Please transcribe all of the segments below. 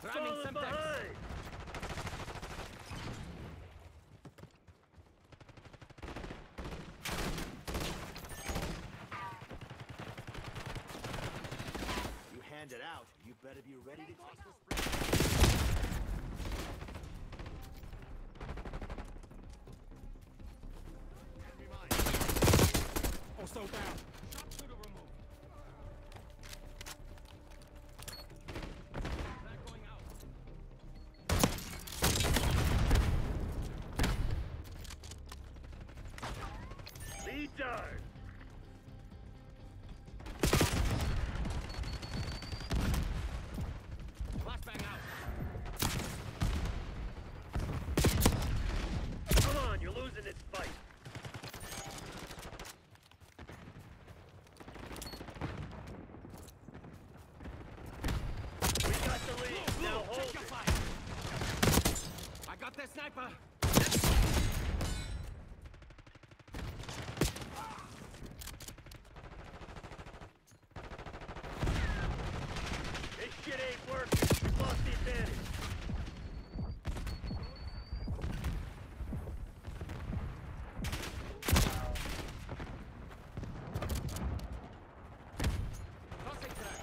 falling behind! You hand it out, you better be ready to toss this. Also down. Sharpshooter removed. Not going out. Lead dart. Flashbang out. Come on, you're losing this fight. Now hold Check your it. fire. I got that sniper. This shit ain't working. We've lost the advantage. Tossing track.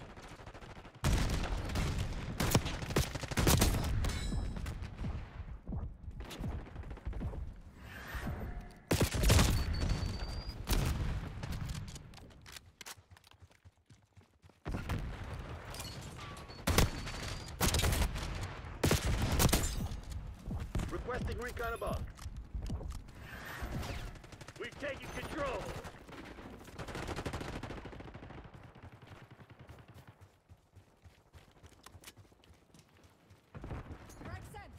Requesting recon above. We've taken control. Right sent.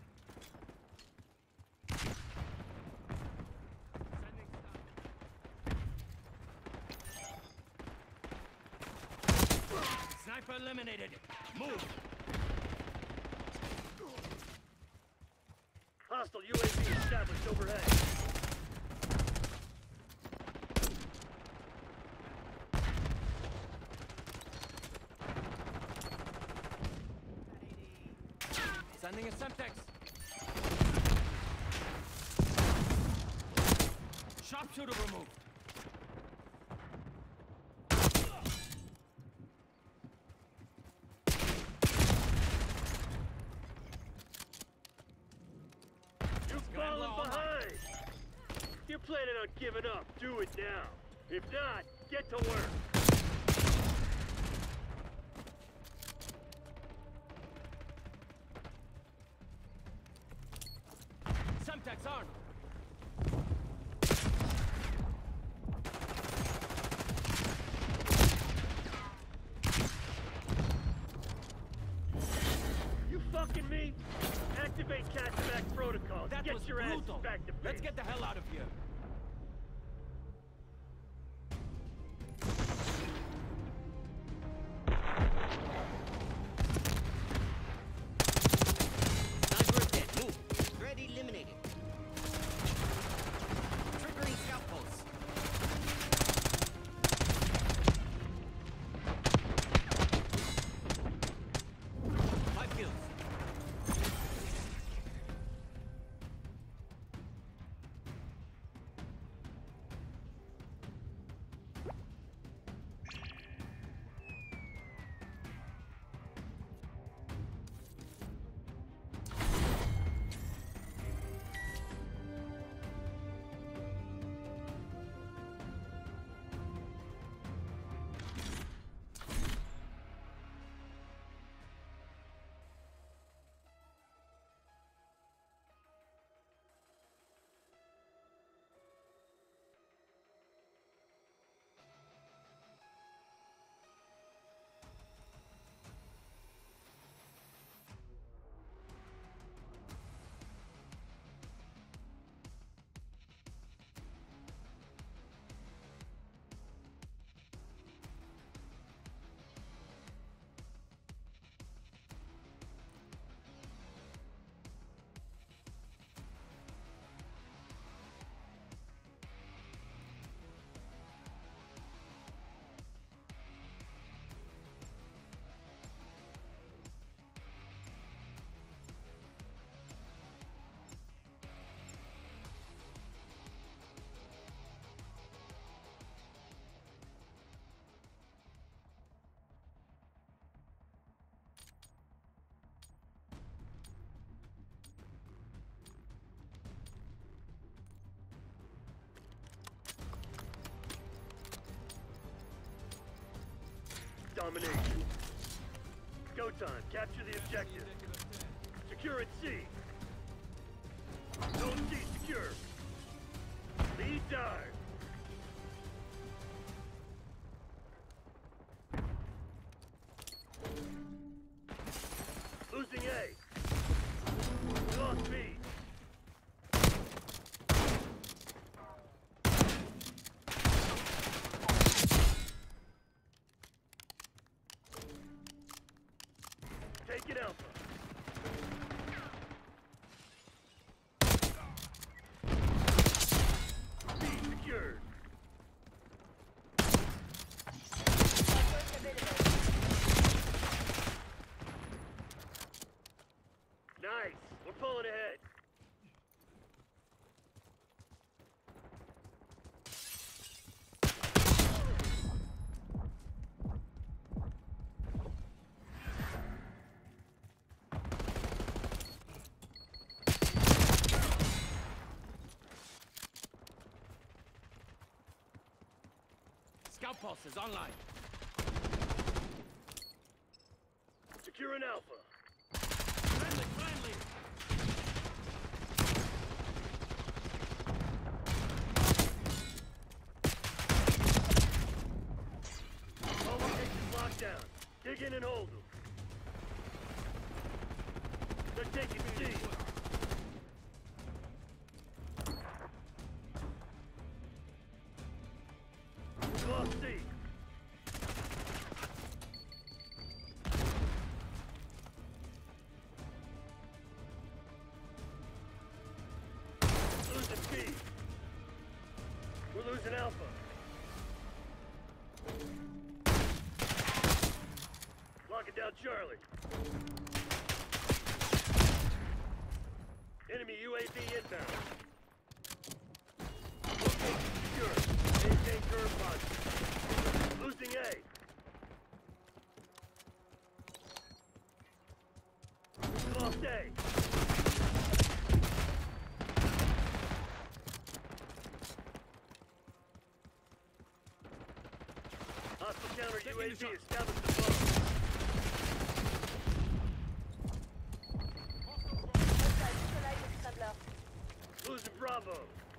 Sending stuff. Sniper eliminated. Move. Hostile UAV established overhead. Sending a Semtex. Sharpshooter removed. You've fallen behind. If you're planning on giving up, do it now. If not, get to work. Semtex armed. You fucking me? Activate Catch-Back protocol. That Get was your ass brutal. back to base. Let's get the hell out of here. domination. Go time. Capture the objective. Secure at C. Zone C secure. Lead dive. Losing A. We lost B. Taking Alpha. B secured. Nice. We're pulling ahead. Scout pulse is online. Securing Alpha. Friendly. All locations locked down. Dig in and hold them. They're taking C. We lost C. Losing B. We're losing Alpha. Locking down Charlie. Enemy UAV inbound. Location secure. Maintain current posture. Losing A. Lost A. Hostile counter UAV established above. Losing Bravo.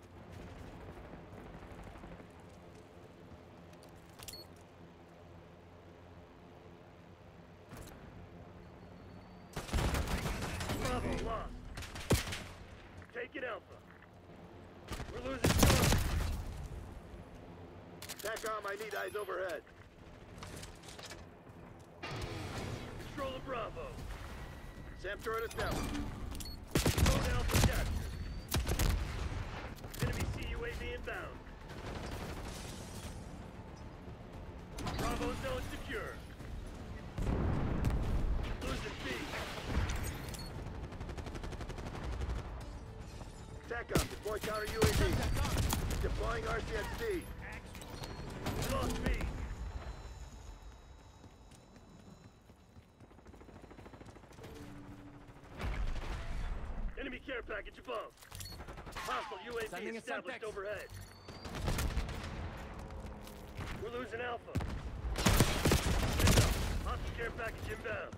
Bravo lost. Taking Alpha. We're losing Charlie. TACOM, I need eyes overhead. Control of Bravo. SAM turret established. Zone Alpha captured. Enemy CUAV inbound. Bravo zone secure. Losing B. TACOM, deploy counter UAV. Deploying RCXD. We lost B. Enemy care package above. Hostile UAV Sending a established Semtex. overhead. We're losing Alpha. Hostile care package inbound.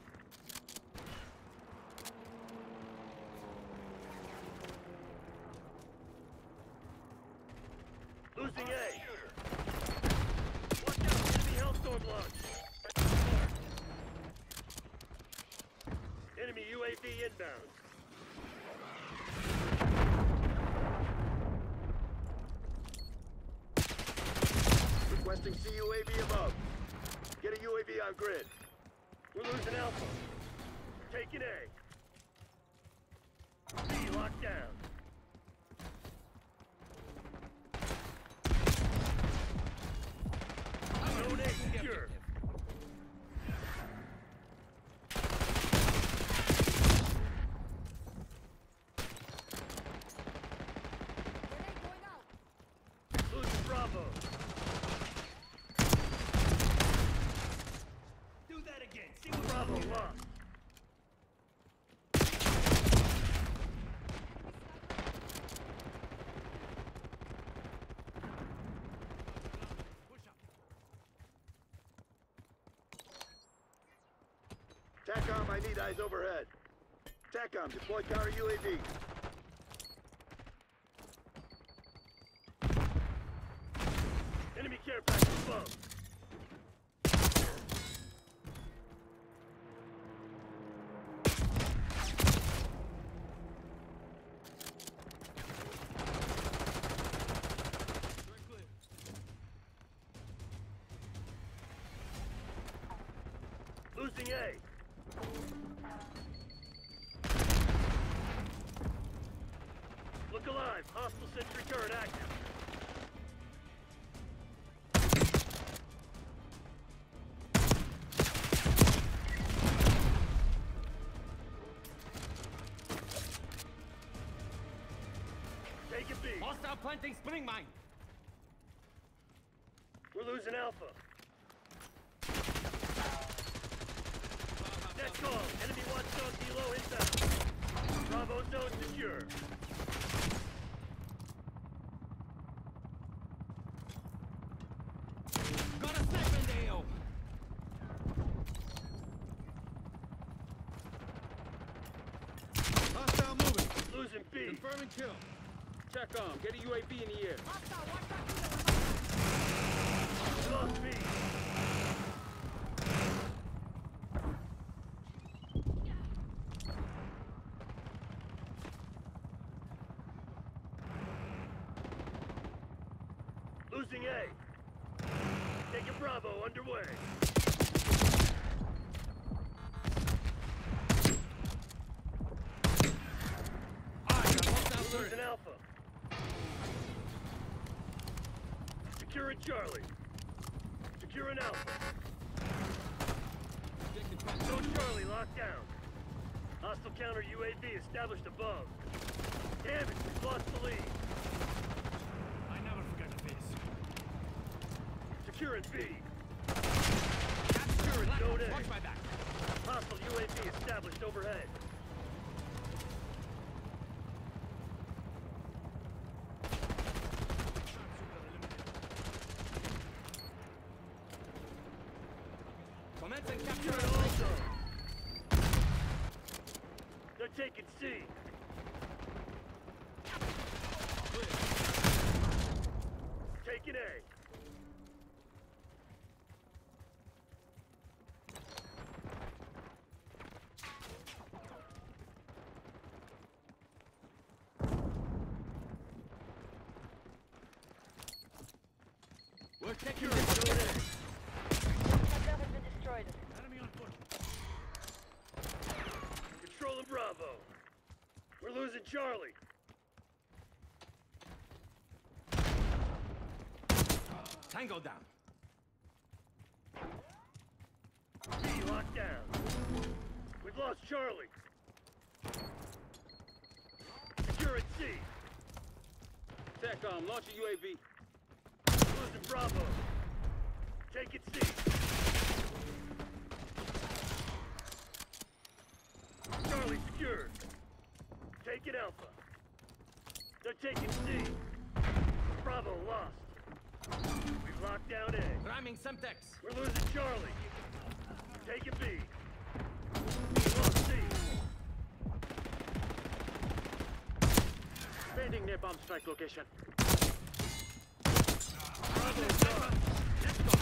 Losing A. Watch out, enemy Hellstorm launch. Enemy UAV inbound. Requesting CUAV above. Get a UAV on grid. We're losing Alpha. Taking A. B locked down. Zone A secure. Losing Bravo. Do that again. See what Bravo lost. TACOM, I need eyes overhead. TACOM, deploy counter UAV. Enemy care package above. Losing A. Look alive. Hostile sentry turret active. Take it B. Hostile planting spring mine. We're losing Alpha. Net call. Enemy watchdog Kilo inbound. Bravo zone secure. Got a sniper in the AO. Hostile moving. Losing B. Confirming kill. TACOM, get a UAV in the air. Lost B. Losing A. Taking Bravo underway. Losing Alpha. Securing Charlie. Securing Alpha. No Charlie locked down. Hostile counter UAV established above. Damn it, we've lost the lead. I never forget a face. Securing B. Capture it. Zone A. Watch my back. Hostile UAV established overhead. Commence and capture Securing it. also. They're taking C. Taking A. We're taking Securing this. Zone A. Sector has been destroyed. Enemy on foot. Controlling Bravo. We're losing Charlie. Tango down. B locked down. We've lost Charlie. Securing C. TACOM, launch a UAV. Losing Bravo. Taking C. Charlie secured. Taking Alpha. They're taking C. Bravo lost. We've locked down A. Ramming Semtex. We're losing Charlie. Taking B. We lost C. Expanding napalm strike location. Bravo gone. Let's go.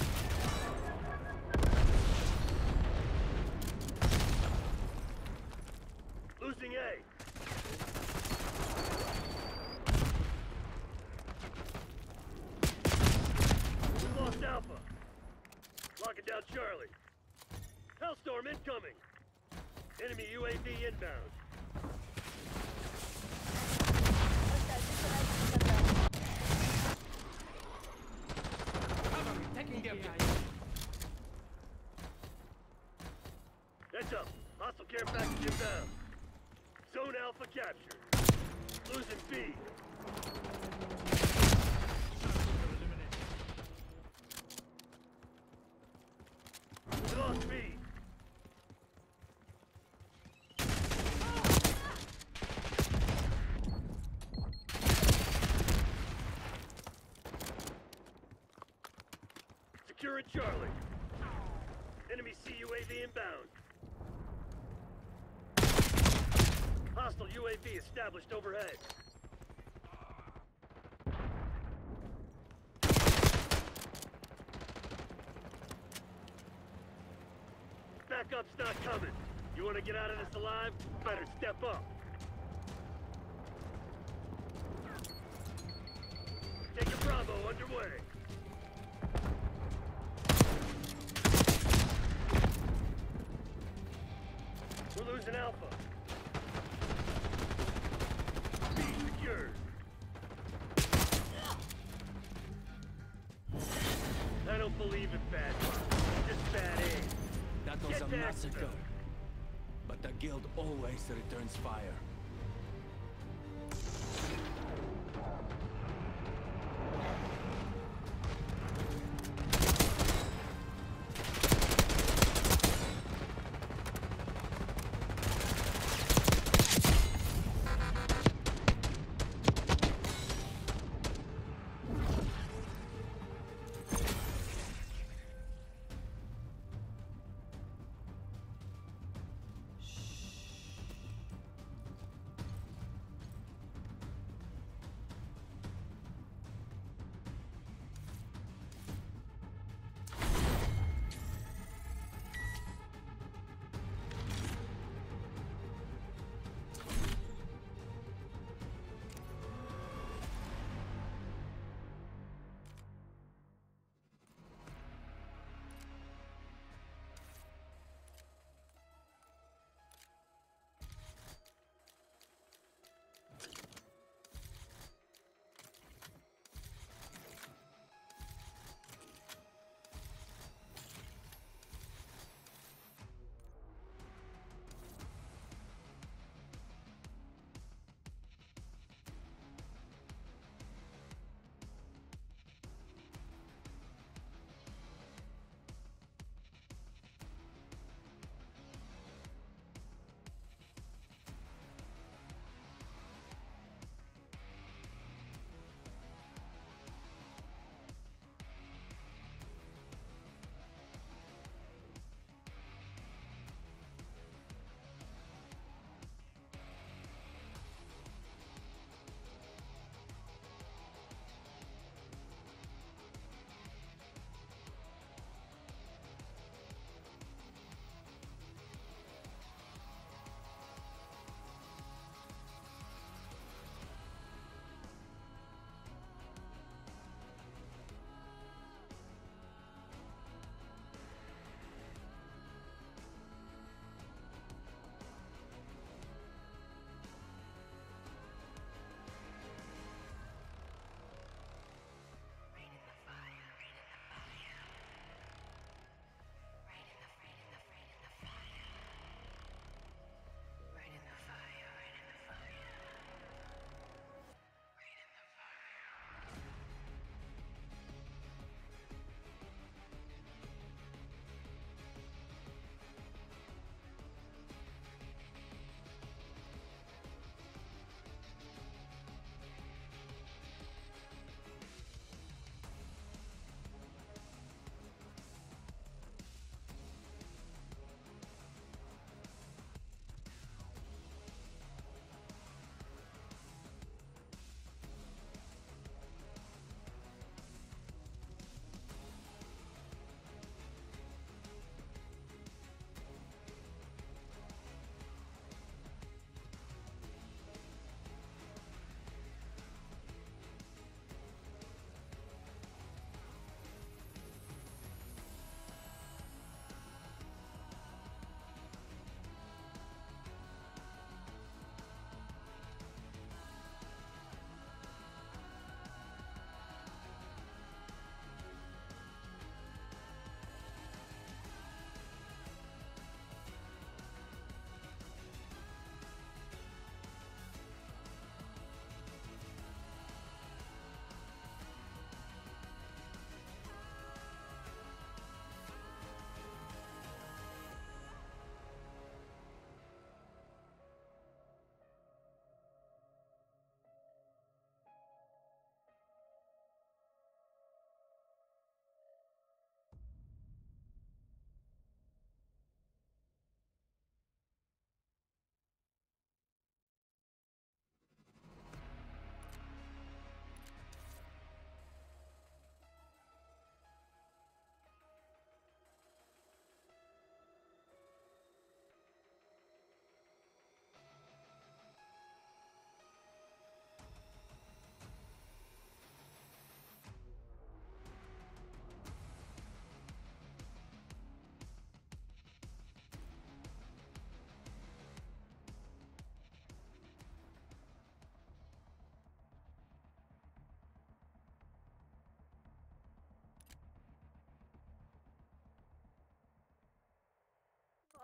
Losing A. We lost Alpha. Locking down Charlie. Hellstorm incoming. Enemy UAV inbound. Cover me. Taking the objective. Heads up. Hostile care package inbound. Zone Alpha captured. Losing B. We lost B. Securing Charlie. Enemy CUAV inbound. UAV established overhead. Backup's not coming. You want to get out of this alive? Better step up. Taking Bravo underway. We're losing Alpha. B secured. I don't believe in bad luck. Just bad aim. That was Get a that massacre. stuff. But the guild always returns fire.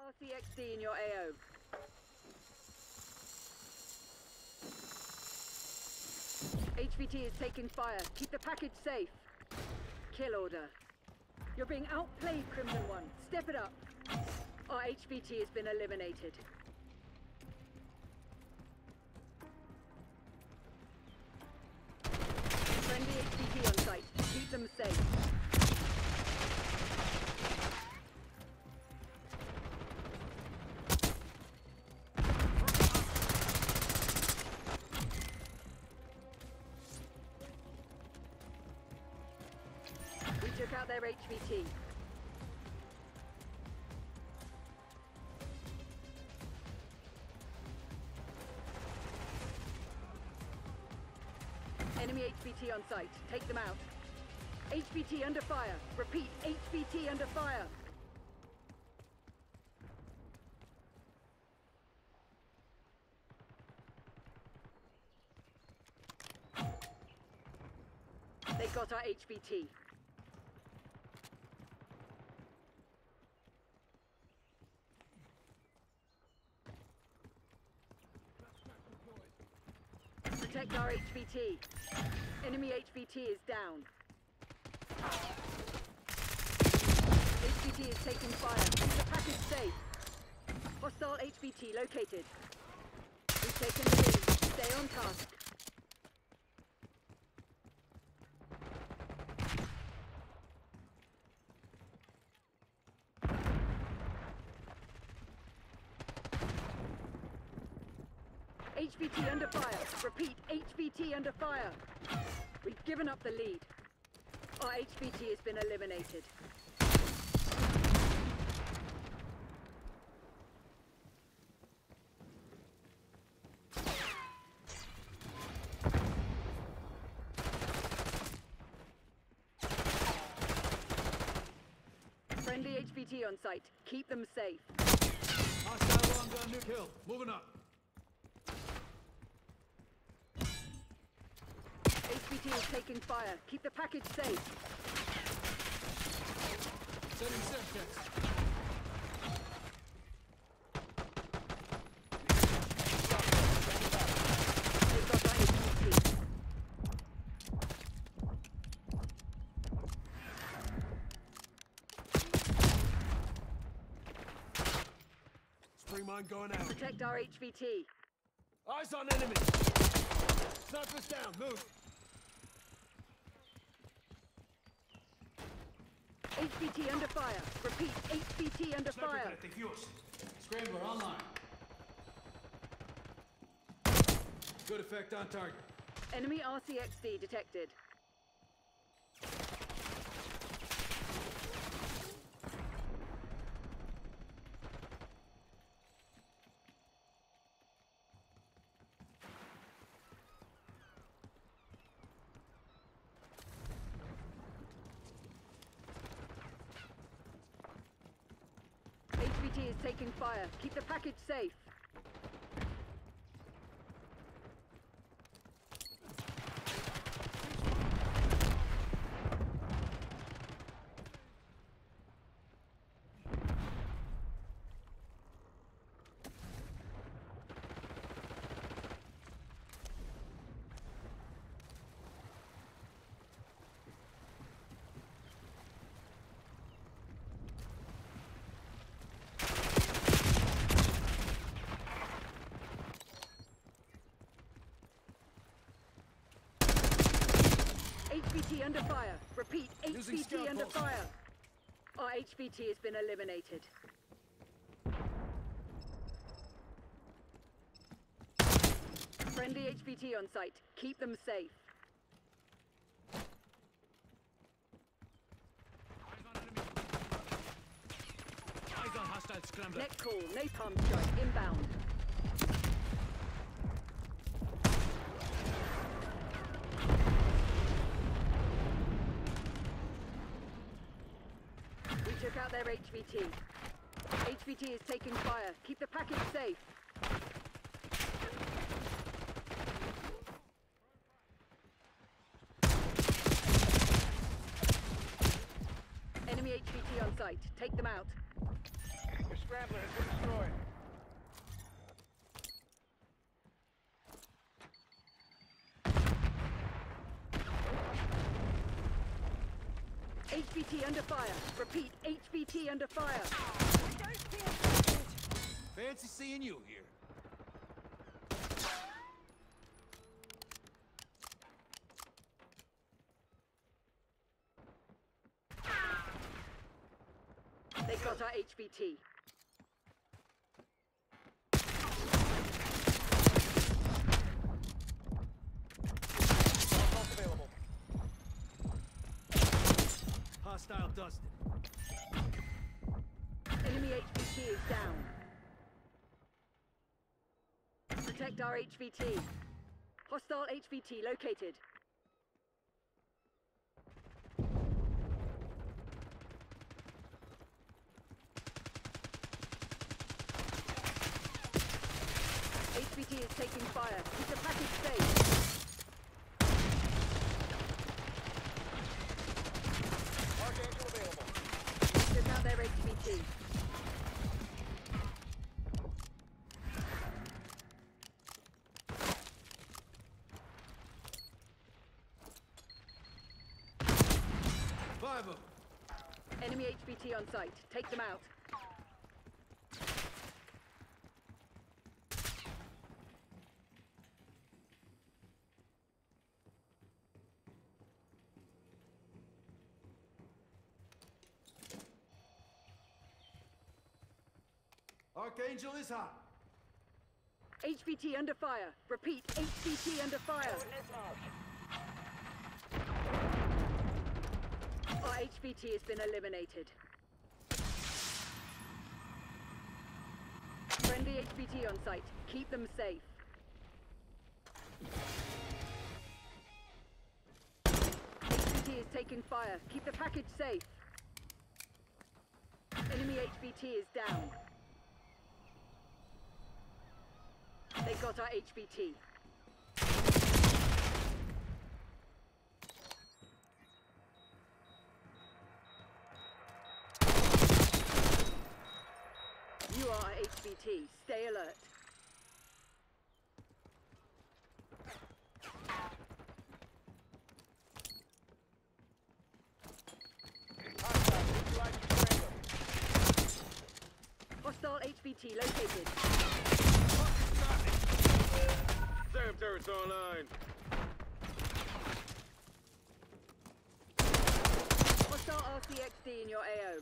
RCXD in your AO. HVT is taking fire. Keep the package safe. Kill order. You're being outplayed, Crimson One. Step it up. Our HVT has been eliminated. Friendly HVT on site. Keep them safe. We took out their HVT. Enemy HVT on site. Take them out. HVT under fire. Repeat, HVT under fire. They got our HVT. Protect our HVT. Enemy HVT is down. HVT is taking fire. Keep the package safe. Hostile HVT located. We've taken the lead. Stay on task. HVT under fire. Repeat, HVT under fire. We've given up the lead. Our HVT has been eliminated. Friendly HVT on site. Keep them safe. Hostile long gun nuke hill. Moving up. HVT is taking fire. Keep the package safe. Setting set checks. They got our HVT. Spring mine going out. Protect our HVT. Eyes on enemy. Snipers down. Move. HVT under fire. Repeat, HVT under fire. Scrambler online. Good effect on target. Enemy RCXD detected. HVT is taking fire. Keep the package safe. HVT under fire. Repeat, HVT under fire. Our HVT has been eliminated. Friendly HVT on site. Keep them safe. Eyes on hostile scrambler. Net call. Napalm strike. Inbound. We took out their HVT. HVT is taking fire. Keep the package safe. Enemy HVT on site. site. Take them out. Your scrambler has been destroyed. HVT under fire. Repeat, HVT under fire. Fancy seeing you here. They got our HVT. Assault available. Hostile dusted. Enemy HVT is down. Protect our HVT. Hostile HVT located. HVT is taking fire. Keep the package safe. Archangel available. Took out their HVT. Five of them. Enemy HVT on site. Take them out. Archangel is hot. HVT under fire. Repeat, HVT under fire. Our HVT has been eliminated. Friendly HVT on site. Keep them safe. HVT is taking fire. Keep the package safe. Enemy HVT is down. They got our HVT. You are our HVT. Stay alert. Hostile HVT located. Damn turrets online. Hostile RCXD in your AO.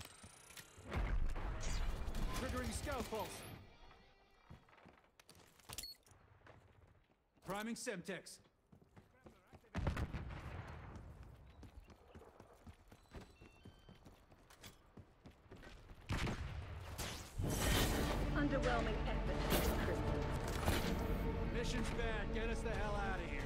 Triggering scout pulse. Priming Semtex. Underwhelming effort, Crimson. Mission's bad. Get us the hell out of here.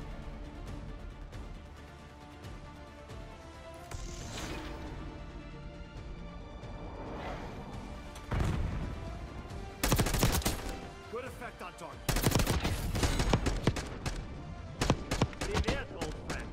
Good effect on target. Привет, old friend.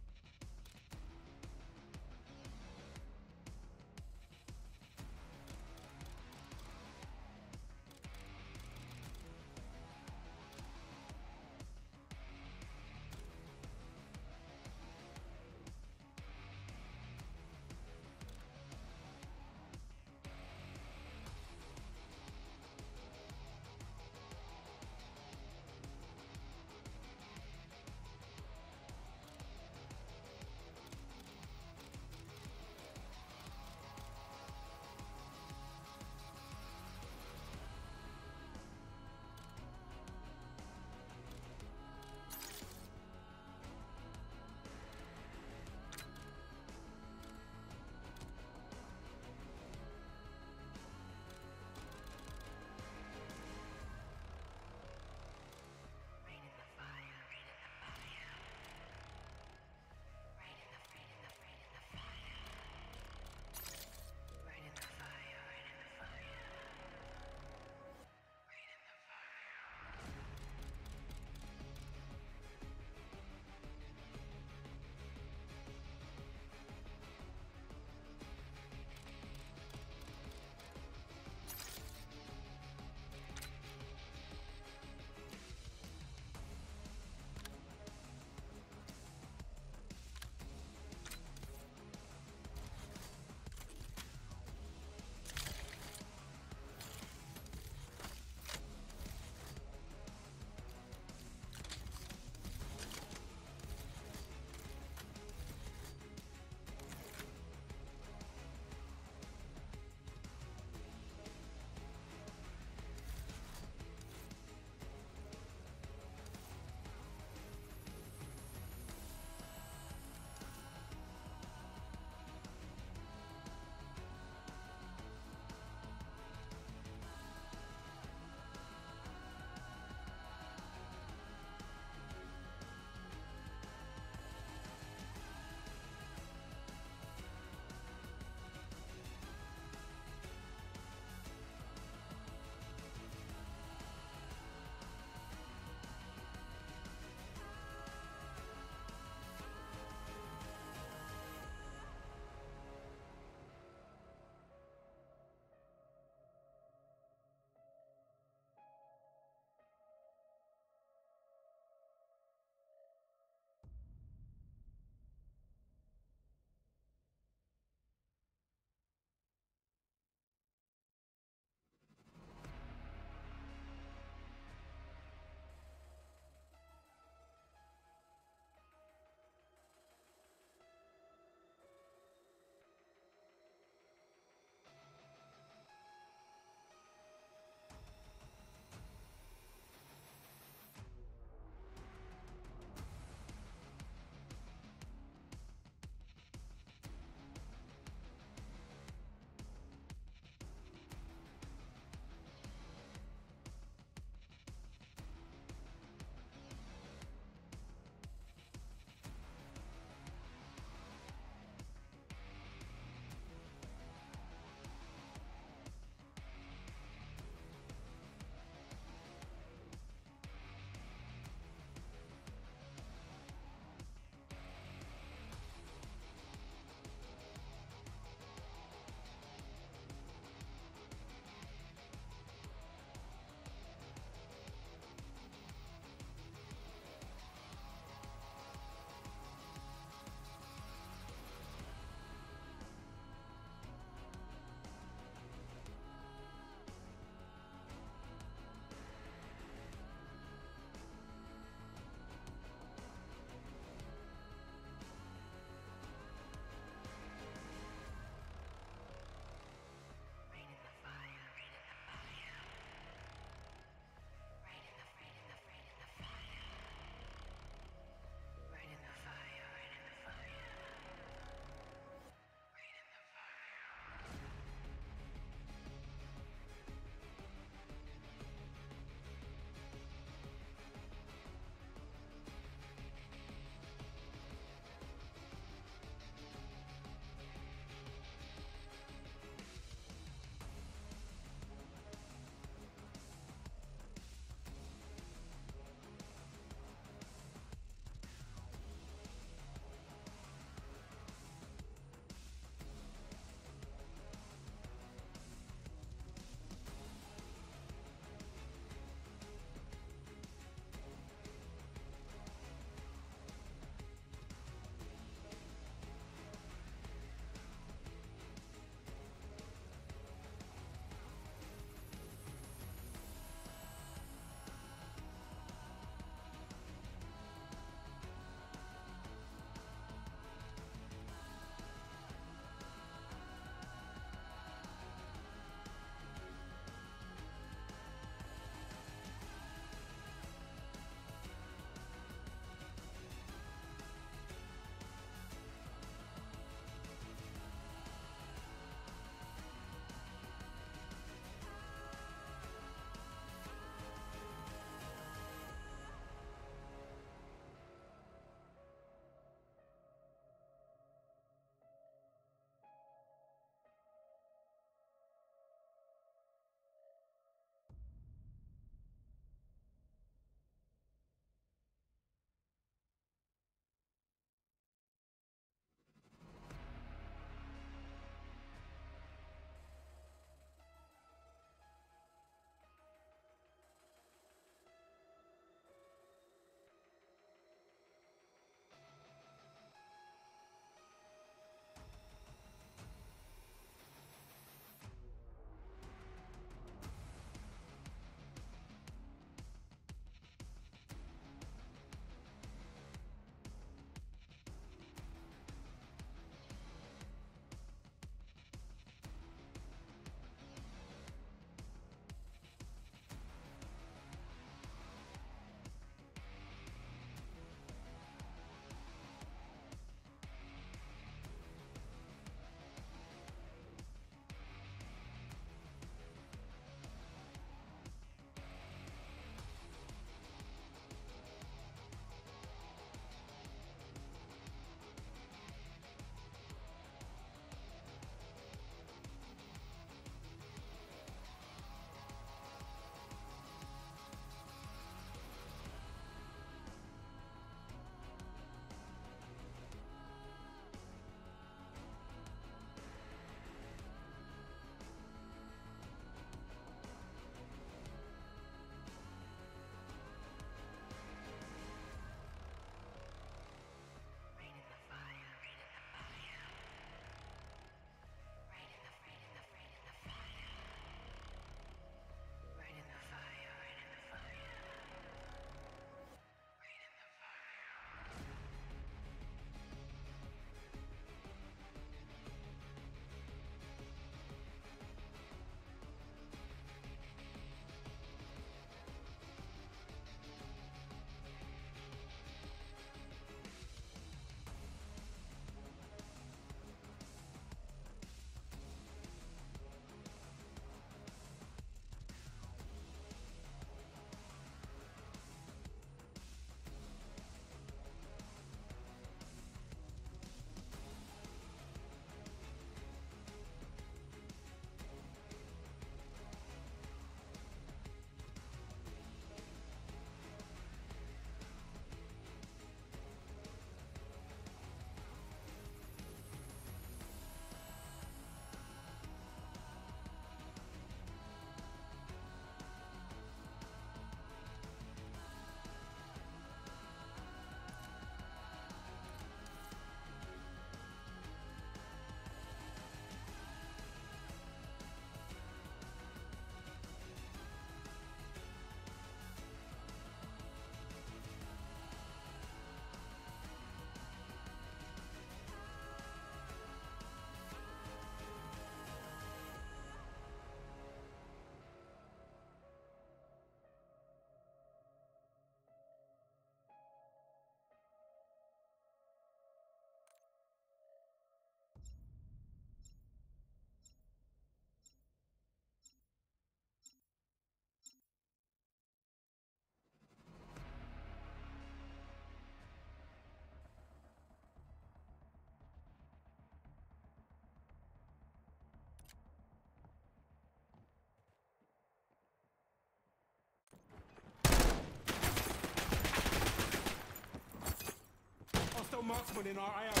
marksman in our area.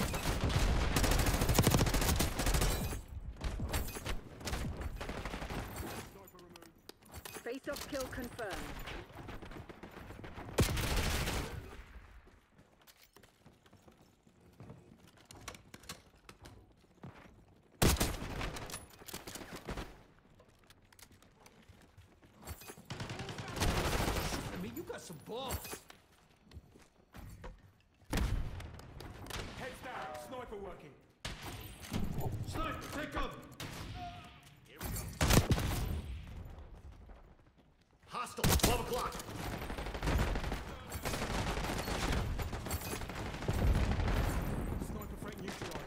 Face-off kill confirmed. I mean, you got some balls. Heads down, sniper working. Sniper, take cover! Here we go. Hostile, 12 o'clock. Sniper frame neutralized.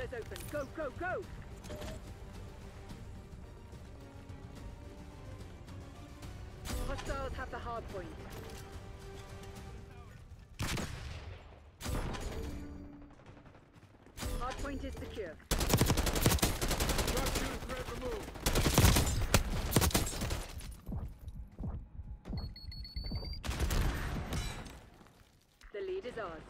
Eyes open. Go, go, go! Hostiles have the hard point. Hard point is secure. Sharpshooter threat removed. The lead is ours.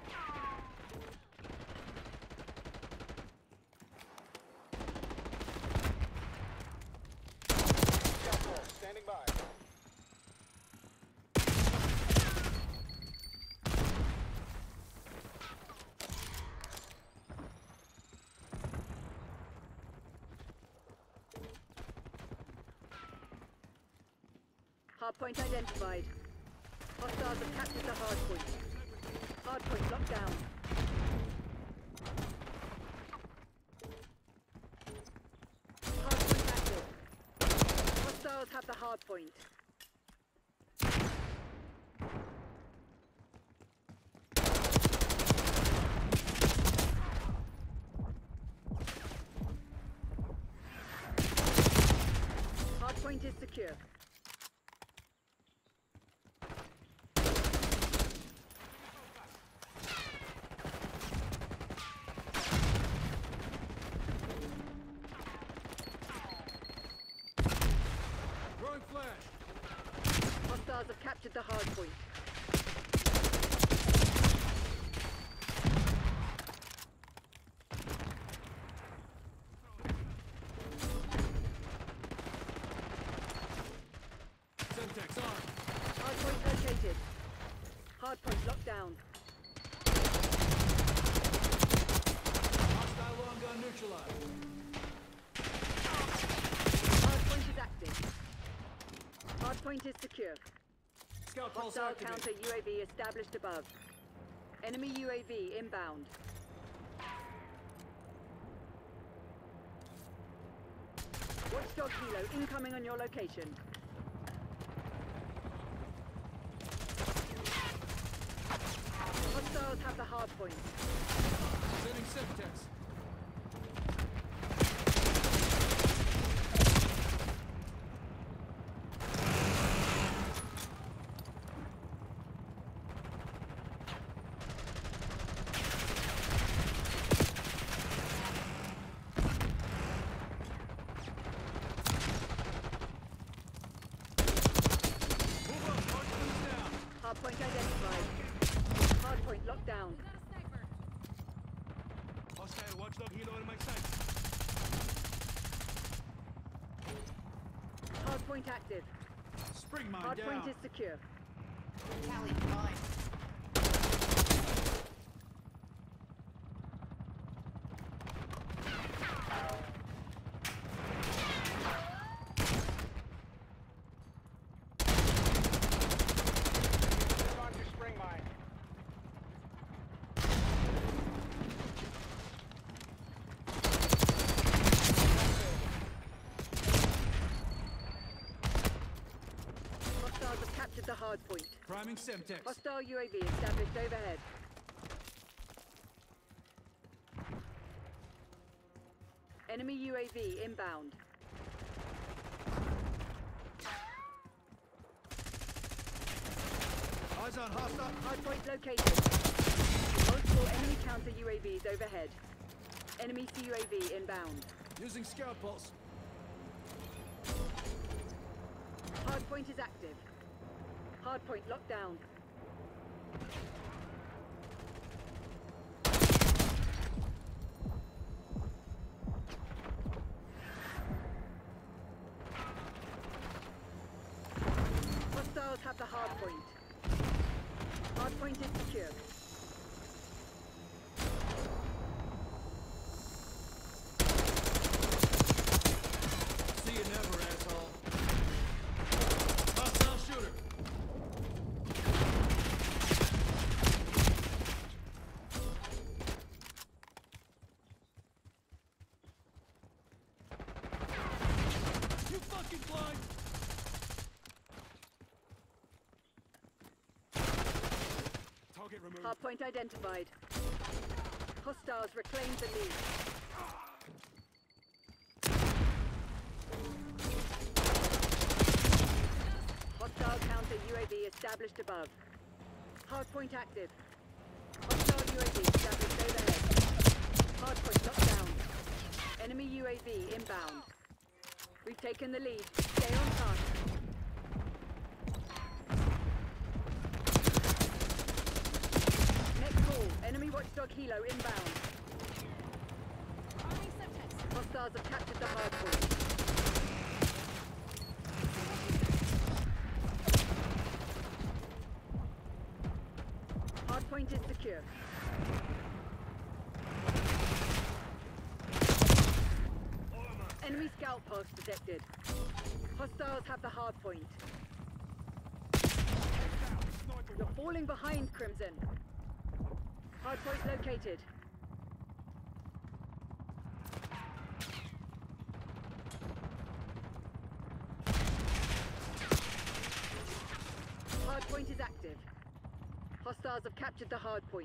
Standing by. Hardpoint identified. Hostiles have captured the hardpoint. Hardpoint locked down. Hardpoint active. Hostiles have the hardpoint. Hardpoint is secure. Throwing flash. Hostiles have captured the hardpoint. Semtex on. Hardpoint located. Hardpoint locked down. Hostile long gun neutralized. Hardpoint is active. Hardpoint is secure. Scout pulse Hostile activated. counter UAV established above. Enemy UAV inbound. Watchdog Kilo incoming on your location. Hostiles have the hardpoint. Sending Semtex. Move up, hardpoint's down. Hardpoint identified. Hardpoint locked down. Hostile watchdog helo in my sights. Hardpoint active. Spring mine Hardpoint down. is secure. Tally, fine. On to spring mine. Hostiles have captured the hardpoint. Priming Semtex. Hostile UAV established overhead. Enemy UAV inbound. Eyes on hostile. Hardpoint located. Multiple enemy counter UAVs overhead. Enemy CUAV inbound. Using scout pulse. Hardpoint is active. Hardpoint locked down. Hostiles have the hardpoint. Hardpoint is secure. See you never, asshole. Hostile shooter. You fucking blind! Target removed. Hardpoint identified. Hostiles reclaimed the lead. established above. Hardpoint active. Hostile UAV established overhead. Hardpoint locked down. Enemy UAV inbound. We've taken the lead. Stay on task. Next call. Enemy watchdog helo inbound. Hostiles have captured the hardpoint. Hardpoint is secure. Enemy scout post detected. Hostiles have the hardpoint. You're falling behind, Crimson. Hardpoint located. Hardpoint is active. Hostiles have captured the hardpoint.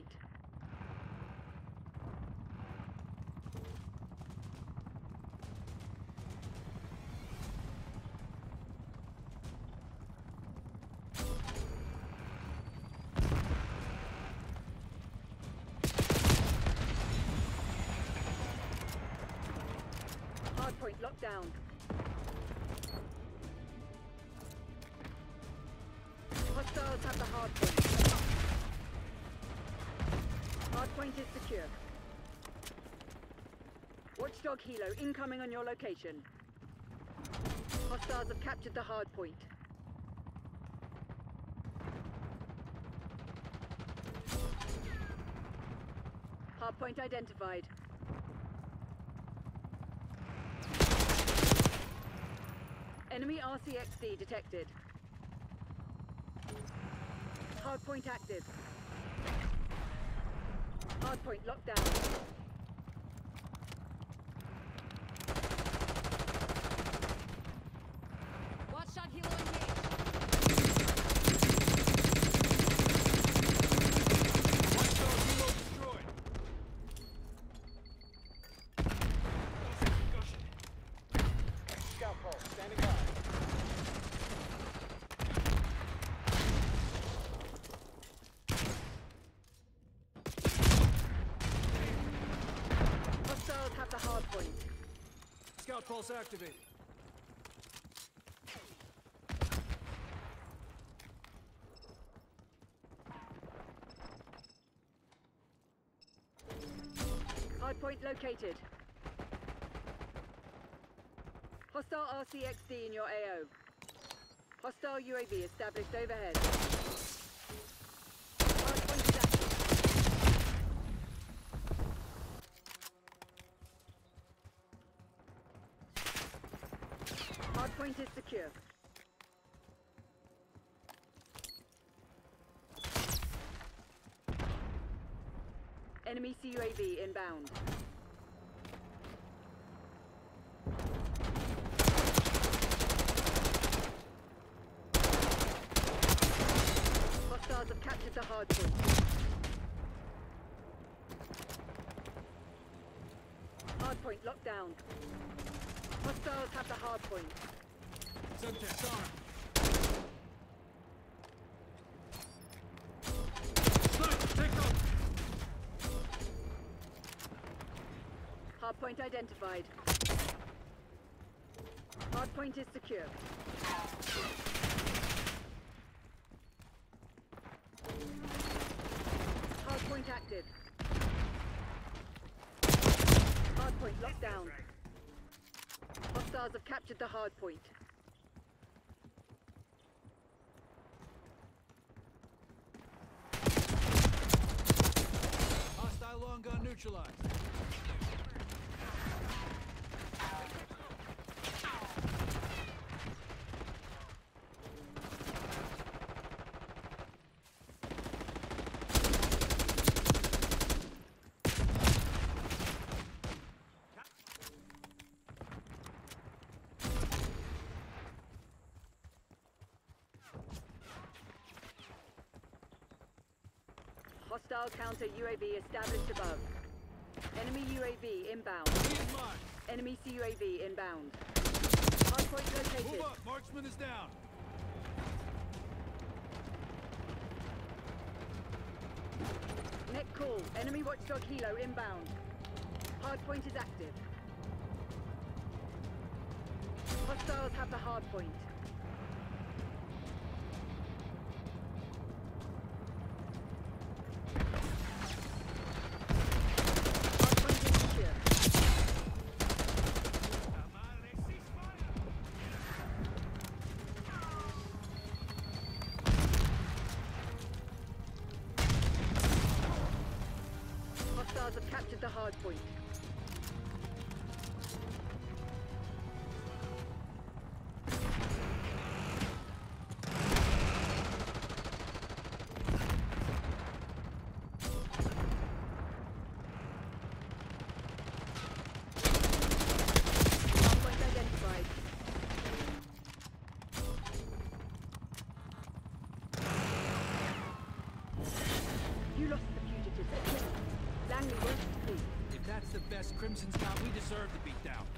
Hardpoint locked down. Hostiles have the hardpoint. Hardpoint is secure. Watchdog helo incoming on your location. Hostiles have captured the hardpoint. Hardpoint identified. Enemy RCXD detected. Hardpoint active. Hardpoint locked down. Watchdog helo engaged. Watchdog helo destroyed. Scout pulse, standing by. Hostiles have the hardpoint. Scout pulse activated. Hardpoint located. Hostile RCXD in your AO. Hostile UAV established overhead. Hardpoint is active. Hardpoint is secure. Enemy CUAV inbound. Hostiles have captured the hardpoint. Hardpoint locked down. Hostiles have the hardpoint. Subtext armed. Sniper, take off! Hardpoint identified. Hardpoint is secure. Hardpoint active. Hardpoint locked down. Hostiles have captured the hardpoint. Hostile long gun neutralized. Hostile counter UAV established above. Enemy UAV inbound. Lead line. Enemy CUAV inbound. Hardpoint located. Move up. Marksman is down. Net call. Enemy watchdog helo inbound. Hardpoint is active. Hostiles have the hardpoint. Hardpoint is secure. Hostiles have captured the hardpoint. Hardpoint identified. You lost the fugitives. Langley won't please. If that's the best Crimson's got, we deserve to be down.